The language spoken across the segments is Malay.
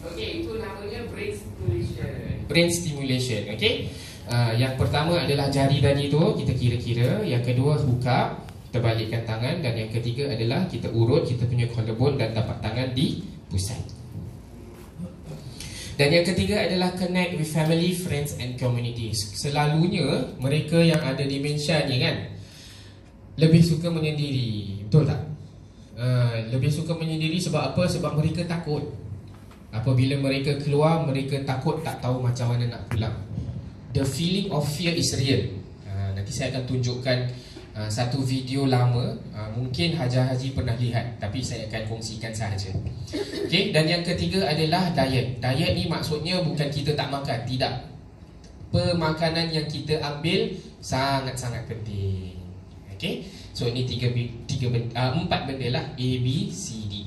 Okey, itu namanya brain stimulation. Brain stimulation, okey. Yang pertama adalah jari tadi tu kita kira-kira, yang kedua hook up, kita balikkan tangan, dan yang ketiga adalah kita urut kita punya collarbone dan tapak tangan di pusat. Dan yang ketiga adalah connect with family, friends and communities. Selalunya mereka yang ada demensia ni kan lebih suka menyendiri, betul tak? Lebih suka menyendiri sebab apa? Sebab mereka takut. Apabila mereka keluar, mereka takut, tak tahu macam mana nak pulang. The feeling of fear is real. Nanti saya akan tunjukkan satu video lama, mungkin Haji pernah lihat, tapi saya akan kongsikan sahaja. Okay? Dan yang ketiga adalah diet. Diet ni maksudnya bukan kita tak makan, tidak. Pemakanan yang kita ambil sangat-sangat penting. Okay? So ini empat benda lah, A, B, C, D.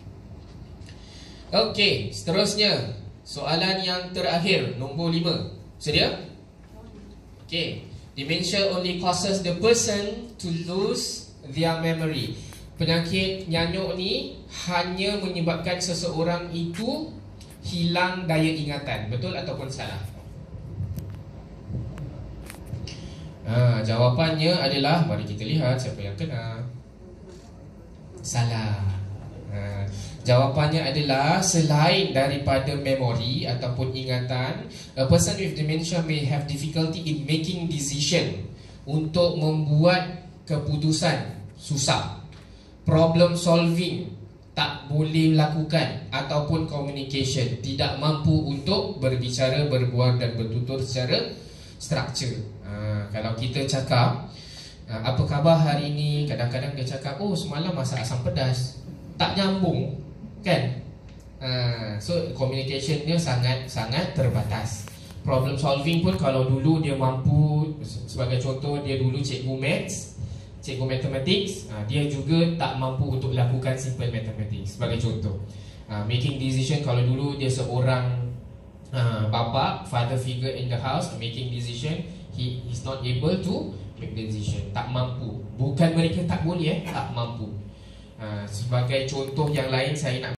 Okay, seterusnya soalan yang terakhir, nombor 5. Sedia? Okay. Dementia only causes the person to lose their memory. Penyakit nyanyuk ni hanya menyebabkan seseorang itu hilang daya ingatan. Betul ataupun salah? Jawapannya adalah, mari kita lihat siapa yang kena. Salah. Jawapannya adalah selain daripada memori ataupun ingatan, a person with dementia may have difficulty in making decision. Untuk membuat keputusan susah, problem solving tak boleh lakukan, ataupun communication tidak mampu untuk berbicara, berbual dan bertutur secara struktur. Kalau kita cakap apa khabar hari ini, kadang-kadang dia cakap oh semalam masak asam pedas, tak nyambung kan? So communicationnya sangat terbatas. Problem solving pun kalau dulu dia mampu, sebagai contoh dia dulu cikgu maths, cikgu mathematics, dia juga tak mampu untuk lakukan simple mathematics sebagai contoh. Making decision, kalau dulu dia seorang bapa, father figure in the house, making decision, he is not able to make decision, tak mampu. Bukan mereka tak boleh, tak mampu. Sebagai contoh yang lain saya nak